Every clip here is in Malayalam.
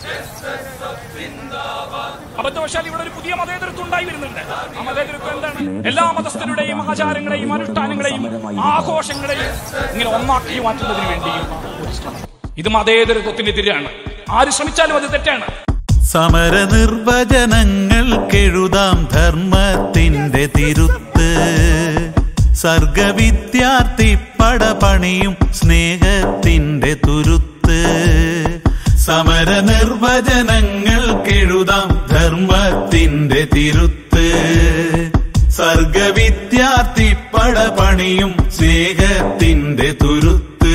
അബദ്ധവശാൽ ഇവിടെ ഒരു പുതിയ മതേതരത്വം ഉണ്ടായി വരുന്നുണ്ട്. ആ മതേതരത്വം എന്താണ്? എല്ലാ മതസ്ഥരുടെയും ആചാരങ്ങളെയും അനുഷ്ഠാനങ്ങളെയും ആഘോഷങ്ങളെയും ഇങ്ങനെ ഒന്നാക്കി മാറ്റുന്നതിന് വേണ്ടിയും ഇത് മതേതരത്വത്തിനെതിരാണ്. ആര് ശ്രമിച്ചാലും അത് തെറ്റാണ്. സമര നിർവചനങ്ങൾക്കെഴുതാം ധർമ്മത്തിന്റെ തിരുത്ത്. സർഗവിദ്യാർത്ഥി പടപണിയും സ്നേഹത്തിന്റെ തുരുത്ത്. സമര നിർവചനങ്ങൾക്കെഴുതാം ധർമ്മത്തിന്റെ തിരുത്ത്. സർഗവിദ്യാർത്ഥി പടപണിയും സ്നേഹത്തിന്റെ തുരുത്ത്.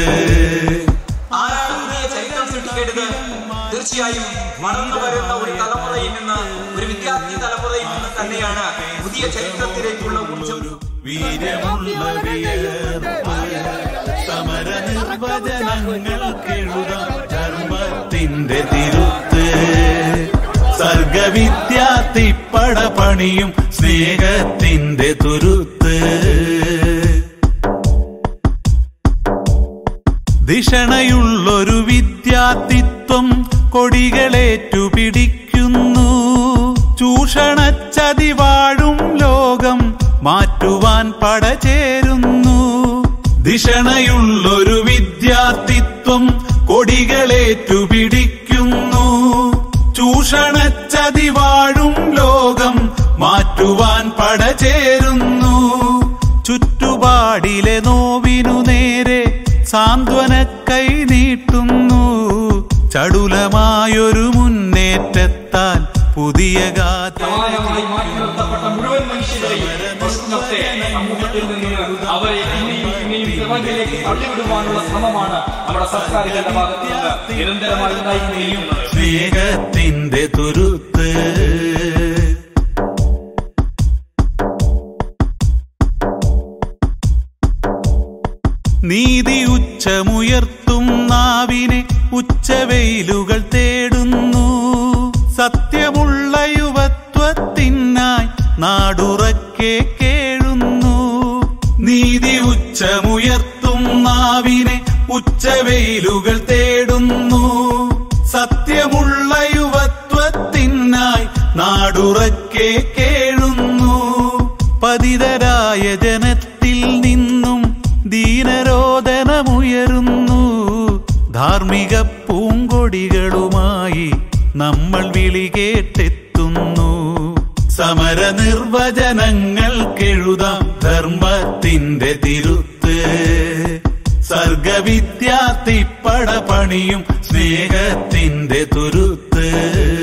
തീർച്ചയായും വളർന്നു വരുന്ന ഒരു തലമുറയിൽ നിന്ന്, ഒരു വിദ്യാർത്ഥി തലമുറയിൽ നിന്ന് തന്നെയാണ് പുതിയ ചരിത്രത്തിലേക്കുള്ള ഊർജ്ജം. വീര്യമുള്ള വിയർപ്പ് സമര നിർവചനങ്ങൾക്കെഴുതാം ധർമ്മത്തിന്റെ തിരുത്ത്. സർഗവിദ്യാർത്ഥി പടപണിയും സ്നേഹത്തിന്റെ തുരുത്ത്. ധിഷണയുള്ളൊരു വിദ്യാർത്ഥിത്വം കൊടികളേറ്റുപിടിക്കുന്നു. ചൂഷണച്ചതി വാഴും ലോകം മാറ്റുവാൻ പടചേരുന്നു. ധിഷണയുള്ളൊരു വിദ്യാർത്ഥിത്വം കൊടികളേറ്റുപിടിക്കുന്നു. ചൂഷണച്ചതി വാഴും ലോകം മാറ്റുവാൻ പടചേരുന്നു. ചുറ്റുപാടിലെ നോവിനു നേരെ സാന്ത്വന കൈ നീട്ടുന്നു. ചടുലമായൊരു മുന്നേറ്റത്താൽ പുതിയ ഗാഥ. മുഴുവൻ മനുഷ്യരെയും സമൂഹത്തിൽ നിന്ന് അവരെ തള്ളിവിടുവാനുള്ള ശ്രമമാണ് നമ്മുടെ സർക്കാരുകളുടെ ഭാഗത്ത് നിന്ന് നിരന്തരമായി ഉണ്ടായിക്കൊണ്ടിരിക്കുന്നത്. സ്നേഹത്തിന്റെ തുരുത്ത്. നീതി ഉച്ചമുയർത്തും നാവിനെ ഉച്ചവെയിലുകൾ തേടുന്നു. സത്യമുള്ള യുവത്വത്തിനായി നാടുറക്കെ കേഴുന്നു. നീതി ഉച്ചമുയർത്തും നാവിനെ ഉച്ചവെയിലുകൾ തേടുന്നു. സത്യമുള്ള യുവത്വത്തിനായി നാടുറക്കെ കേഴുന്നു. പതിതരായ ജനത്തിൽ നിന്നും ദീനരോദനമുയരുന്നു. ധാർമ്മിക പൂങ്കൊടികളുമായി നമ്മൾ വിളി കേട്ടെത്തുന്നു. സമര നിർവചനങ്ങൾക്കെഴുതാം ധർമ്മത്തിന്റെ തിരുത്ത്. സർഗവിദ്യാർത്ഥി പടപണിയും സ്നേഹത്തിന്റെ തുരുത്ത്.